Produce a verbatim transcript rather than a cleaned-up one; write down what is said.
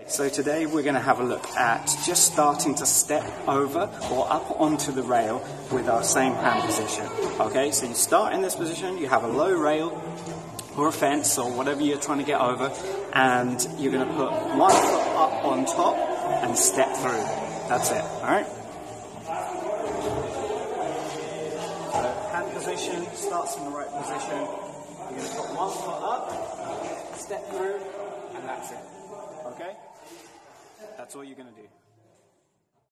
So today we're going to have a look at just starting to step over or up onto the rail with our same hand position. Okay, so you start in this position, you have a low rail or a fence or whatever you're trying to get over, and you're going to put one foot up on top and step through. That's it, alright? So hand position starts in the right position. You're going to put one foot up, step through, and that's it. Okay? That's all you're going to do.